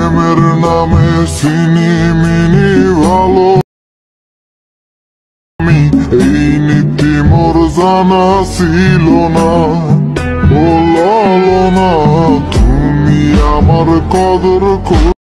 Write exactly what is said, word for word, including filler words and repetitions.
প্রেমের নামে চিনি মিনি ভালো আমি, এই নীতি মোর জানা ছিল না। বলো না তুমি আমার কদর